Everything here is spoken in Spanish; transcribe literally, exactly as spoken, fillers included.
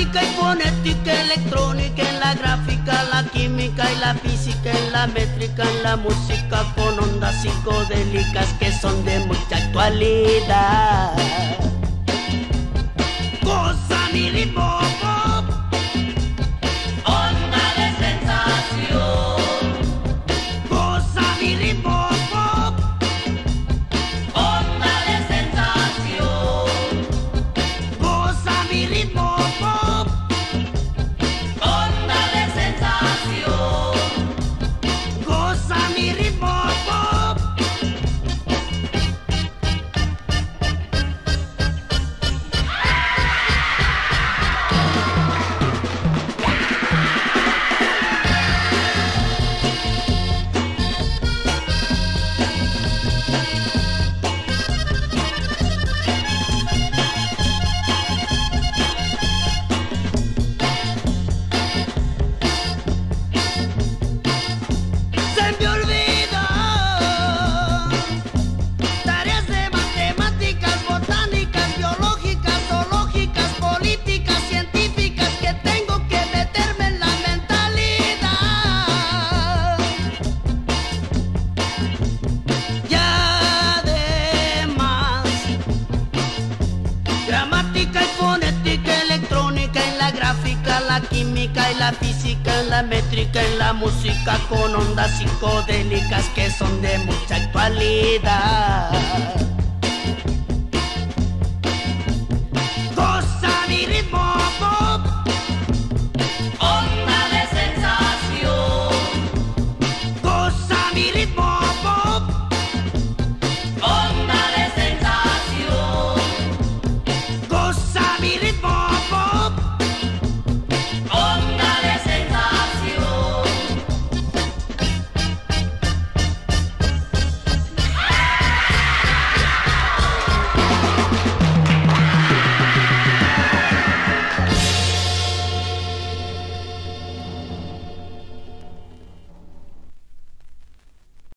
gramática y fonética, electrónica, en la gráfica, la química y la física, en la métrica, en la música, con ondas psicodélicas que son de mucha actualidad. Goza mi ritmo pop, onda de sensación, goza mi ritmo pop, onda de sensación, goza mi ritmo pop, onda de sensación. goza mi ritmo pop. Se me olvidó tareas de matemáticas, botánicas, biológicas, zoológicas, políticas, científicas, que tengo que meterme en la mentalidad. Y además, gramática y fonética, electrónica, en la gráfica, la química y la física, en la métrica, en la música, con ondas psicodélicas que son de mucha actualidad.